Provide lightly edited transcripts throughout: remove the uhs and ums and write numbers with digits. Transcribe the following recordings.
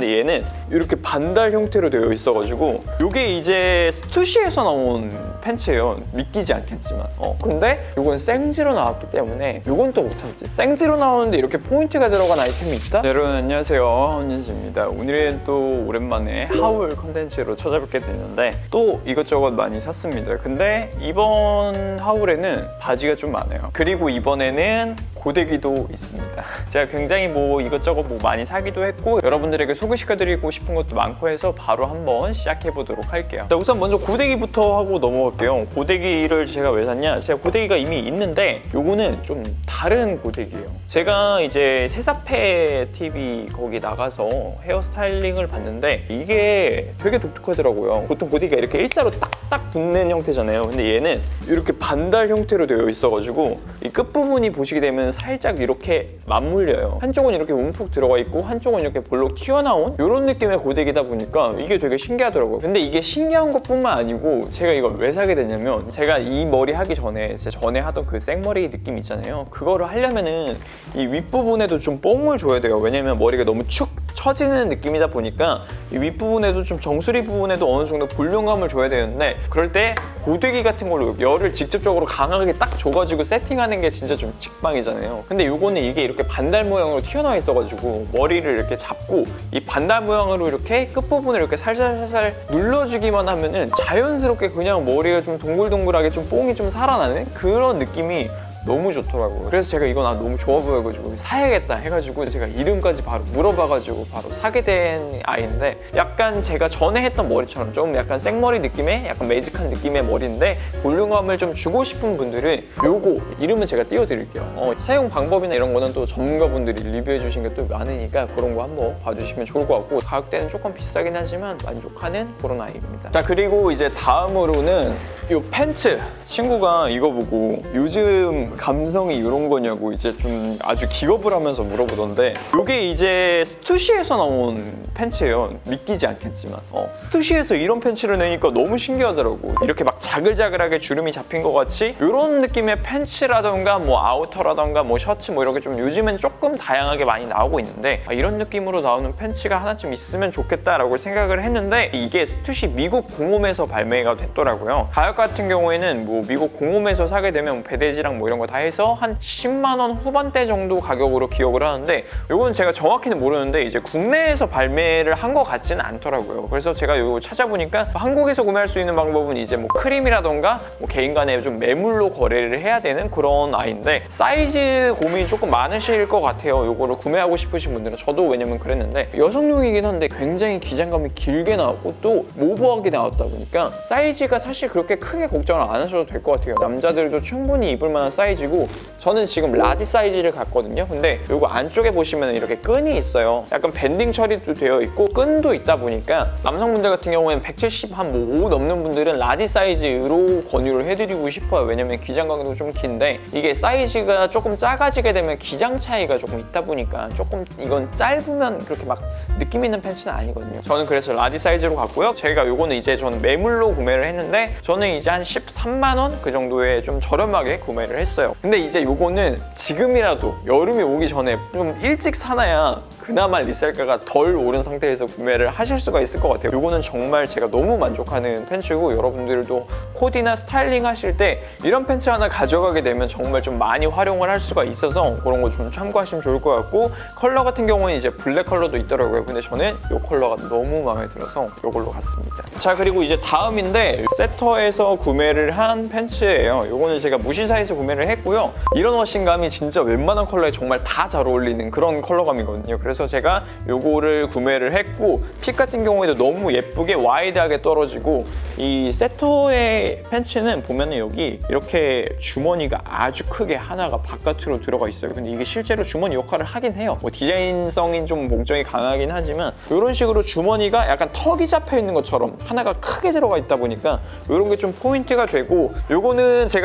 근데 얘는 이렇게 반달 형태로 되어 있어가지고 이게 이제 스투시에서 나온 팬츠예요. 믿기지 않겠지만 근데 이건 생지로 나왔기 때문에 이건 또 못 참지. 생지로 나오는데 이렇게 포인트가 들어간 아이템이 있다? 네, 여러분 안녕하세요, 헌윤지입니다. 오늘은 또 오랜만에 하울 컨텐츠로 찾아뵙게 됐는데 또 이것저것 많이 샀습니다. 근데 이번 하울에는 바지가 좀 많아요. 그리고 이번에는 고데기도 있습니다. 제가 굉장히 이것저것 많이 사기도 했고 여러분들에게 소개시켜드리고 싶은 것도 많고 해서 바로 한번 시작해보도록 할게요. 자, 우선 먼저 고데기부터 하고 넘어갈게요. 고데기를 제가 왜 샀냐? 제가 고데기가 이미 있는데 요거는 좀 다른 고데기예요. 제가 이제 세사페 TV 거기 나가서 헤어스타일링을 봤는데 이게 되게 독특하더라고요. 보통 고데기가 이렇게 일자로 딱딱 붙는 형태잖아요. 근데 얘는 이렇게 반달 형태로 되어 있어가지고 이 끝부분이 보시게 되면 살짝 이렇게 맞물려요. 한쪽은 이렇게 움푹 들어가 있고 한쪽은 이렇게 볼록 튀어나온 이런 느낌의 고데기다 보니까 이게 되게 신기하더라고요. 근데 이게 신기한 것뿐만 아니고 제가 이걸 왜 사게 됐냐면 제가 이 머리 하기 전에 전에 하던 그 생머리 느낌 있잖아요. 그거를 하려면은 이 윗부분에도 좀 뽕을 줘야 돼요. 왜냐면 머리가 너무 축 처지는 느낌이다 보니까 이 윗부분에도 좀 정수리 부분에도 어느 정도 볼륨감을 줘야 되는데 그럴 때 고데기 같은 걸로 열을 직접적으로 강하게 딱 줘가지고 세팅하는 게 진짜 좀 직방이잖아요. 근데 요거는 이게 이렇게 반달 모양으로 튀어나와 있어가지고 머리를 이렇게 잡고 이 반달 모양으로 이렇게 끝부분을 이렇게 살살살살 눌러주기만 하면은 자연스럽게 그냥 머리가 좀 동글동글하게 좀 뽕이 좀 살아나는 그런 느낌이 너무 좋더라고요. 그래서 제가 이거 너무 좋아 보여가지고 사야겠다 해가지고 제가 이름까지 바로 물어봐가지고 바로 사게 된 아이인데 약간 제가 전에 했던 머리처럼 좀 약간 생머리 느낌의 약간 매직한 느낌의 머리인데 볼륨감을 좀 주고 싶은 분들은 요거 이름은 제가 띄워드릴게요. 사용 방법이나 이런 거는 또 전문가분들이 리뷰해 주신 게 또 많으니까 그런 거 한번 봐주시면 좋을 것 같고 가격대는 조금 비싸긴 하지만 만족하는 그런 아이입니다. 자, 그리고 이제 다음으로는 요 팬츠. 친구가 이거 보고 요즘 감성이 이런 거냐고 이제 좀 아주 기겁을 하면서 물어보던데 이게 이제 스투시에서 나온 팬츠예요. 믿기지 않겠지만 스투시에서 이런 팬츠를 내니까 너무 신기하더라고. 이렇게 막 자글자글하게 주름이 잡힌 것 같이 이런 느낌의 팬츠라던가 아우터라던가 셔츠 이렇게 좀 요즘엔 조금 다양하게 많이 나오고 있는데 이런 느낌으로 나오는 팬츠가 하나쯤 있으면 좋겠다라고 생각을 했는데 이게 스투시 미국 공홈에서 발매가 됐더라고요. 가격 같은 경우에는 미국 공홈에서 사게 되면 배대지랑 이런 거 다 해서 한 10만 원 후반대 정도 가격으로 기억을 하는데 이건 제가 정확히는 모르는데 이제 국내에서 발매를 한 것 같지는 않더라고요. 그래서 제가 이거 찾아보니까 한국에서 구매할 수 있는 방법은 이제 크림이라던가 개인 간에 좀 매물로 거래를 해야 되는 그런 아이인데 사이즈 고민이 조금 많으실 것 같아요. 이거를 구매하고 싶으신 분들은. 저도 왜냐면 그랬는데 여성용이긴 한데 굉장히 기장감이 길게 나왔고 또 모브하게 나왔다 보니까 사이즈가 사실 그렇게 크게 걱정을 안 하셔도 될 것 같아요. 남자들도 충분히 입을 만한 사이즈고 저는 지금 라지 사이즈를 갔거든요. 근데 이거 안쪽에 보시면 이렇게 끈이 있어요. 약간 밴딩 처리도 되어 있고 끈도 있다 보니까 남성분들 같은 경우에는 170 한 5 넘는 분들은 라지 사이즈로 권유를 해드리고 싶어요. 왜냐면 기장감도 좀 긴데 이게 사이즈가 조금 작아지게 되면 기장 차이가 조금 있다 보니까 조금 이건 짧으면 그렇게 막 느낌 있는 팬츠는 아니거든요. 저는 그래서 라지 사이즈로 갔고요. 제가 요거는 이제 저는 매물로 구매를 했는데 저는 이제 한 13만 원 그 정도에 좀 저렴하게 구매를 했어요. 근데 이제 요거는 지금이라도 여름이 오기 전에 좀 일찍 사놔야 그나마 리셀가가 덜 오른 상태에서 구매를 하실 수가 있을 것 같아요. 요거는 정말 제가 너무 만족하는 팬츠고 여러분들도 코디나 스타일링 하실 때 이런 팬츠 하나 가져가게 되면 정말 좀 많이 활용을 할 수가 있어서 그런 거 좀 참고하시면 좋을 것 같고 컬러 같은 경우는 이제 블랙 컬러도 있더라고요. 근데 저는 이 컬러가 너무 마음에 들어서 이걸로 갔습니다. 자, 그리고 이제 다음인데 세터에서 구매를 한 팬츠예요. 요거는 제가 무신사에서 구매를 했고요. 이런 워싱감이 진짜 웬만한 컬러에 정말 다 잘 어울리는 그런 컬러감이거든요. 그래서 제가 요거를 구매를 했고 핏 같은 경우에도 너무 예쁘게 와이드하게 떨어지고 이 세터의 팬츠는 보면은 여기 이렇게 주머니가 아주 크게 하나가 바깥으로 들어가 있어요. 근데 이게 실제로 주머니 역할을 하긴 해요. 디자인성인 좀 목적이 강하긴 하지만 이런 식으로 주머니가 약간 턱이 잡혀 있는 것처럼 하나가 크게 들어가 있다 보니까 이런 게 좀 포인트가 되고 요거는 제가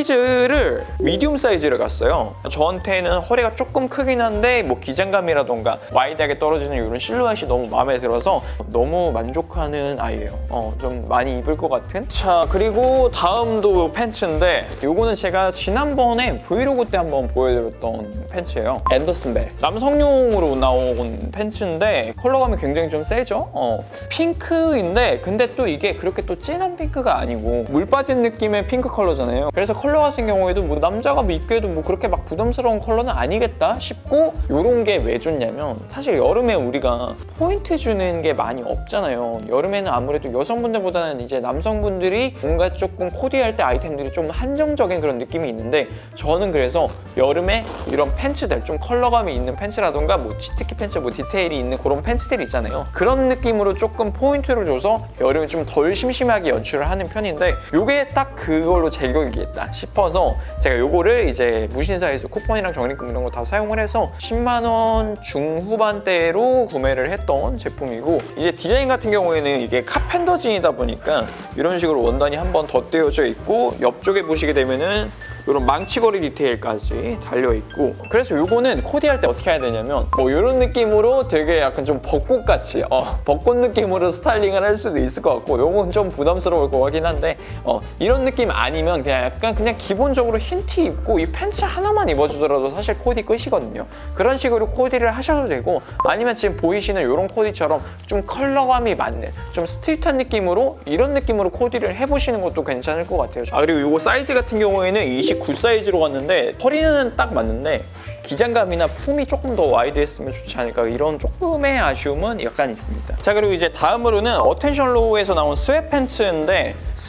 사이즈를 미디움 사이즈를 갔어요. 저한테는 허리가 조금 크긴 한데 기장감이라던가 와이드하게 떨어지는 이런 실루엣이 너무 마음에 들어서 너무 만족하는 아이예요. 좀 많이 입을 것 같은. 자, 그리고 다음도 팬츠인데 요거는 제가 지난번에 브이로그 때 한번 보여드렸던 팬츠예요. 앤더슨 벨. 남성용으로 나온 팬츠인데 컬러감이 굉장히 좀 세죠? 핑크인데 근데 또 이게 그렇게 또 진한 핑크가 아니고 물 빠진 느낌의 핑크 컬러잖아요. 그래서 컬러 같은 경우에도 뭐 남자가 입기에도 뭐 그렇게 막 부담스러운 컬러는 아니겠다 싶고, 요런 게 왜 좋냐면 사실 여름에 우리가 포인트 주는 게 많이 없잖아요. 여름에는 아무래도 여성분들보다는 이제 남성분들이 뭔가 조금 코디할 때 아이템들이 좀 한정적인 그런 느낌이 있는데, 저는 그래서 여름에 이런 팬츠들 좀 컬러감이 있는 팬츠라던가 뭐 치트키 팬츠 뭐 디테일이 있는 그런 팬츠들 있잖아요. 그런 느낌으로 조금 포인트를 줘서 여름에 좀 덜 심심하게 연출을 하는 편인데, 요게 딱 그걸로 제격이겠다 싶어서 제가 요거를 이제 무신사에서 쿠폰이랑 적립금 이런 거 다 사용을 해서 10만 원 중후반대로 구매를 했던 제품이고, 이제 디자인 같은 경우에는 이게 카펜더 진이다 보니까 이런 식으로 원단이 한 번 덧대어져 있고, 옆쪽에 보시게 되면은 이런 망치거리 디테일까지 달려있고, 그래서 요거는 코디할 때 어떻게 해야 되냐면 뭐 이런 느낌으로 되게 약간 좀 벚꽃같이 벚꽃 느낌으로 스타일링을 할 수도 있을 것 같고, 요건 좀 부담스러울 것 같긴 한데 이런 느낌 아니면 그냥 약간 그냥 기본적으로 흰 티 입고 이 팬츠 하나만 입어주더라도 사실 코디 끝이거든요. 그런 식으로 코디를 하셔도 되고, 아니면 지금 보이시는 이런 코디처럼 좀 컬러감이 맞는 좀 스트릿한 느낌으로 이런 느낌으로 코디를 해보시는 것도 괜찮을 것 같아요. 그리고 이거 사이즈 같은 경우에는 29 사이즈로 갔는데 허리는 딱 맞는데 기장감이나 품이 조금 더 와이드했으면 좋지 않을까, 이런 조금의 아쉬움은 약간 있습니다. 자, 그리고 이제 다음으로는 어텐션로우에서 나온 스웨트팬츠인데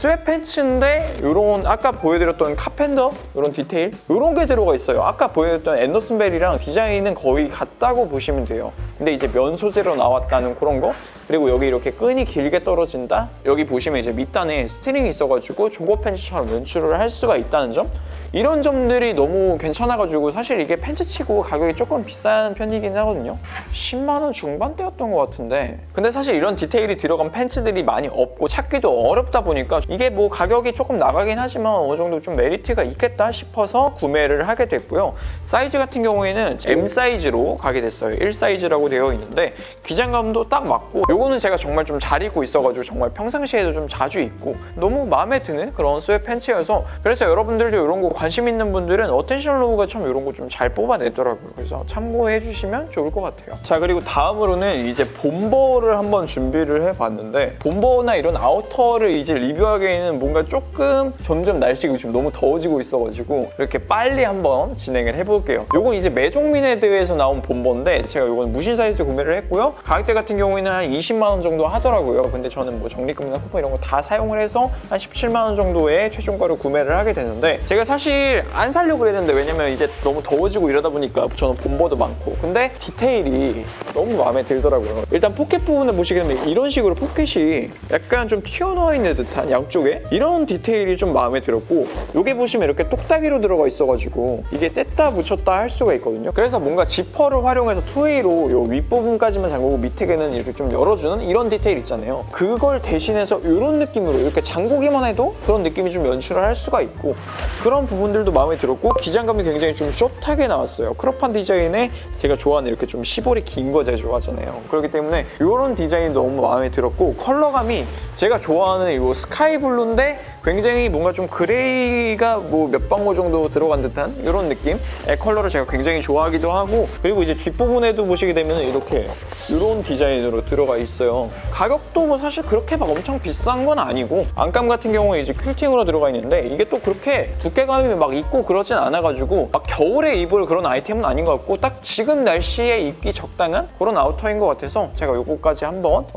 이런 아까 보여드렸던 카펜더 이런 디테일 이런 게 들어가 있어요. 아까 보여드렸던 앤더슨 벨이랑 디자인은 거의 같다고 보시면 돼요. 근데 이제 면 소재로 나왔다는 그런 거, 그리고 여기 이렇게 끈이 길게 떨어진다. 여기 보시면 이제 밑단에 스트링이 있어가지고 조거 팬츠처럼 연출을 할 수가 있다는 점, 이런 점들이 너무 괜찮아가지고 사실 이게 팬츠치고 가격이 조금 비싼 편이긴 하거든요. 10만 원 중반대였던 것 같은데, 근데 사실 이런 디테일이 들어간 팬츠들이 많이 없고 찾기도 어렵다 보니까 이게 뭐 가격이 조금 나가긴 하지만 어느 정도 좀 메리트가 있겠다 싶어서 구매를 하게 됐고요. 사이즈 같은 경우에는 M 사이즈로 가게 됐어요. 1 사이즈라고 되어 있는데 기장감도 딱 맞고, 요거는 제가 정말 좀 잘 입고 있어가지고 정말 평상시에도 좀 자주 입고 너무 마음에 드는 그런 스웨트 팬츠여서, 그래서 여러분들도 이런 거 관심 있는 분들은 어텐션로우가 참 이런 거 좀 잘 뽑아내더라고요. 그래서 참고해 주시면 좋을 것 같아요. 자, 그리고 다음으로는 이제 봄버를 한번 준비를 해봤는데, 봄버나 이런 아우터를 이제 리뷰하기에는 뭔가 조금 점점 날씨가 지금 너무 더워지고 있어가지고 이렇게 빨리 한번 진행을 해볼게요. 요건 이제 매종미네드에서 나온 봄버인데 제가 요건 무신사에서 구매를 했고요. 가격대 같은 경우에는 한 20만 원 정도 하더라고요. 근데 저는 뭐 적립금이나 쿠폰 이런 거 다 사용을 해서 한 17만 원 정도의 최종가로 구매를 하게 됐는데, 제가 사실 안 살려고 그랬는데 왜냐면 이제 너무 더워지고 이러다 보니까 저는 봄버도 많고, 근데 디테일이 너무 마음에 들더라고요. 일단 포켓 부분을 보시게 되면 이런 식으로 포켓이 약간 좀 튀어나와 있는 듯한 양쪽에 이런 디테일이 좀 마음에 들었고, 여기 보시면 이렇게 똑딱이로 들어가 있어가지고 이게 뗐다 붙였다 할 수가 있거든요. 그래서 뭔가 지퍼를 활용해서 투웨이로 요 윗부분까지만 잠그고 밑에는 이렇게 좀 열어주는 이런 디테일 있잖아요. 그걸 대신해서 이런 느낌으로 이렇게 잠그기만 해도 그런 느낌이 좀 연출을 할 수가 있고, 그런 부분들도 마음에 들었고, 기장감이 굉장히 좀 숏하게 나왔어요. 크롭한 디자인에 제가 좋아하는 이렇게 좀 시볼이 긴 거 제가 좋아하잖아요. 그렇기 때문에 이런 디자인이 너무 마음에 들었고, 컬러감이 제가 좋아하는 이 스카이 블루인데 굉장히 뭔가 좀 그레이가 뭐 몇 방울 정도 들어간 듯한 이런 느낌의 컬러를 제가 굉장히 좋아하기도 하고, 그리고 이제 뒷부분에도 보시게 되면 이렇게 이런 디자인으로 들어가 있어요. 가격도 뭐 사실 그렇게 막 엄청 비싼 건 아니고, 안감 같은 경우에 이제 퀼팅으로 들어가 있는데 이게 또 그렇게 두께감이 막 있고 그러진 않아가지고 막 겨울에 입을 그런 아이템은 아닌 것 같고, 딱 지금 날씨에 입기 적당한 그런 아우터인 것 같아서 제가 요거까지 한번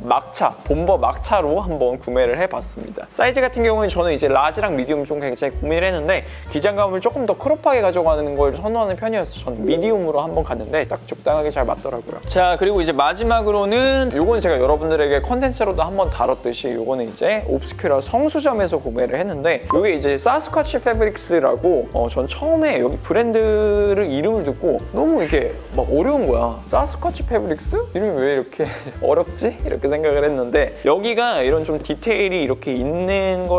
봄버 막차로 한번 구매를 해봤습니다. 사이즈 같은 경우는 저는 이제 라지랑 미디움 좀 굉장히 고민을 했는데, 기장감을 조금 더 크롭하게 가져가는 걸 선호하는 편이어서 저는 미디움으로 한번 갔는데 딱 적당하게 잘 맞더라고요. 자, 그리고 이제 마지막으로는 요건 제가 여러분들에게 컨텐츠로도 한번 다뤘듯이 요거는 이제 옵스큐라 성수점에서 구매를 했는데, 요게 이제 사스쿼치 패브릭스라고 전 처음에 여기 브랜드를 이름을 듣고 너무 이게 막 어려운 거야. 사스쿼치 패브릭스? 이름이 왜 이렇게 어렵지? 이렇게 생각을 했는데, 여기가 이런 좀 디테일이 이렇게 있는 걸 굉장히 좀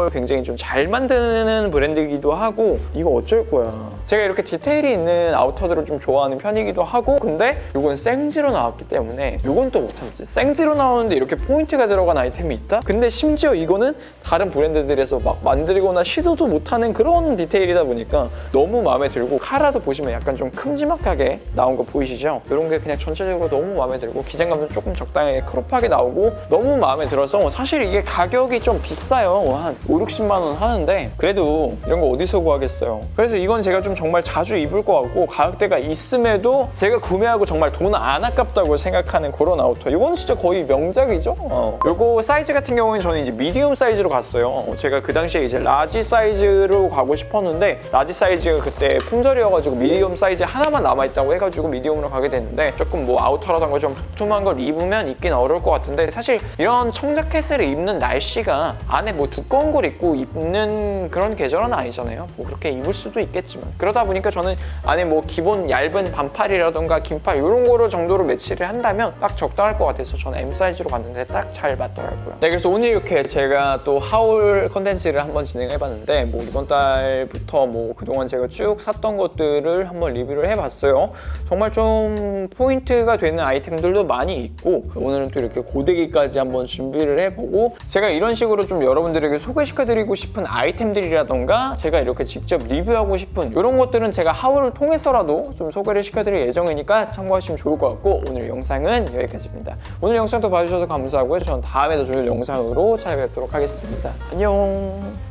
좀 잘 만드는 브랜드이기도 하고 이거 어쩔 거야. 제가 이렇게 디테일이 있는 아우터들을 좀 좋아하는 편이기도 하고 근데 이건 생지로 나왔기 때문에 이건 또 못 참지. 생지로 나오는데 이렇게 포인트가 들어간 아이템이 있다? 근데 심지어 이거는 다른 브랜드들에서 막 만들거나 시도도 못하는 그런 디테일이다 보니까 너무 마음에 들고 카라도 보시면 약간 좀 큼지막하게 나온 거 보이시죠? 이런 게 그냥 전체적으로 너무 마음에 들고 기장감도 조금 적당하게 크롭하게 나오고 너무 마음에 들어서 사실 이게 가격이 좀 비싸요. 한 5-60만 원 하는데 그래도 이런 거 어디서 구하겠어요. 그래서 이건 제가 좀 정말 자주 입을 것 같고 가격대가 있음에도 제가 구매하고 정말 돈 안 아깝다고 생각하는 그런 아우터. 이건 진짜 거의 명작이죠. 요거 사이즈 같은 경우는 저는 이제 미디움 사이즈로 갔어요. 제가 그 당시에 이제 라지 사이즈로 가고 싶었는데 라지 사이즈가 그때 품절이어가지고 미디움 사이즈 하나만 남아있다고 해가지고 미디움으로 가게 됐는데 조금 뭐 아우터라던가 좀 두툼한 걸 입으면 입긴 어려울 것 같은데 사실 이런 청자켓을 입는 날씨가 안에 뭐 두꺼운 걸 입고 입는 그런 계절은 아니잖아요. 뭐 그렇게 입을 수도 있겠지만 그러다 보니까 저는 안에 뭐 기본 얇은 반팔이라던가 긴팔 이런 거로 정도로 매치를 한다면 딱 적당할 것 같아서 저는 M 사이즈로 갔는데 딱 잘 맞더라고요. 네, 그래서 오늘 이렇게 제가 또 하울 컨텐츠를 한번 진행해봤는데 뭐 이번 달부터 뭐 그동안 제가 쭉 샀던 것들을 한번 리뷰를 해봤어요. 정말 좀 포인트가 되는 아이템들도 많이 있고 오늘은 또 이렇게 고데기까지 한번 준비를 해보고 제가 이런 식으로 좀 여러분들에게 소개시켜드리고 싶은 아이템들이라던가 제가 이렇게 직접 리뷰하고 싶은 이런 것들은 제가 하울을 통해서라도 좀 소개를 시켜드릴 예정이니까 참고하시면 좋을 것 같고 오늘 영상은 여기까지입니다. 오늘 영상도 봐주셔서 감사하고요. 저는 다음에 더 좋은 영상으로 찾아뵙도록 하겠습니다. 안녕.